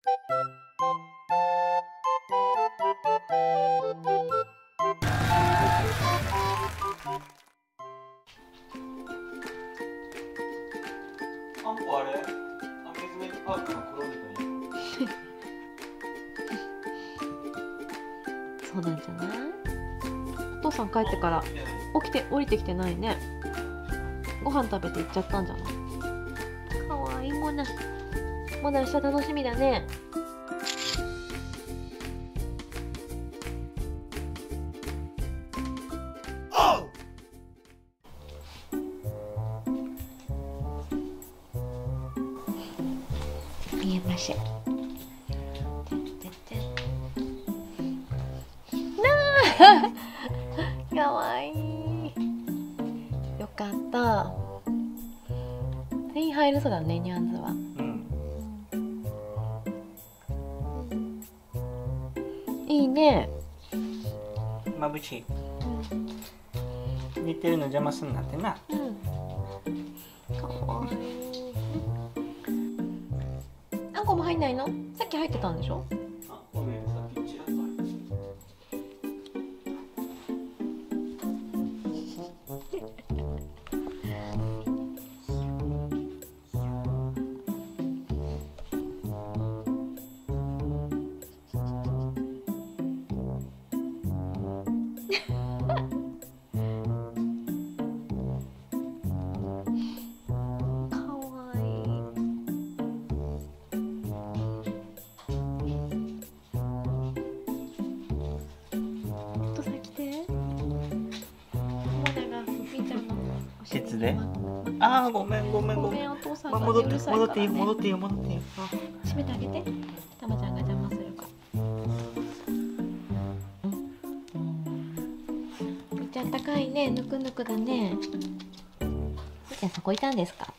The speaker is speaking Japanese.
あんこあれアミューズメントパークの黒猫にそうなんじゃない？お父さん帰ってから降りてきてないね。ご飯食べて行っちゃったんじゃない？かわいいもな。まだ明日楽しみだね。見えましょう。かわいい。よかった。全員入るそうだね、ニャンズは。いいね。 眩しい。寝てるの邪魔すんなってな。 かわいい。あんこも入んないの？さっき入ってたんでしょ？ あ、ごめん、さっきちらっと入ってケツで。ああ、ごめん。 お父さんが戻っていい。 閉めてあげて。たまちゃんが邪魔するから。めっちゃあったかいね。ぬくぬくだね。じゃあそこいたんですか？